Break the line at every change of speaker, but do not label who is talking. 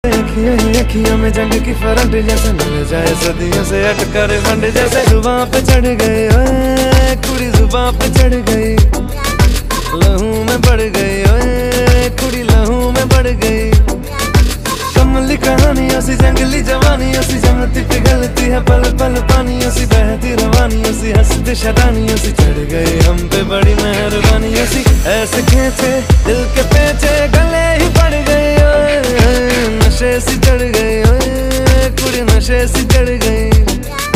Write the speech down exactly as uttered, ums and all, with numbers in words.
अखियों में जंग की फरंट जैसे मिल जाए सदियों से अटकर फंड जैसे जुबां पे चढ़ गए ओए कुड़ी जुबां पे चढ़ गई लहू में बढ़ गई ओए कुड़ी लहू में बढ़ गई कमली कहानियों सी जंगली जवानियों सी जमती पिघलती है पल पल पानियों सी बहती रवानियों सी हंसती शरानियों सी चढ़ गई हम पे बड़ी मेहरबानियों सी ऐसे खींचे दिल के पेचे गले ही पड़ गई ओए नशे सी चढ़ गई ओए कुड़ी नशे सी चढ़ गई।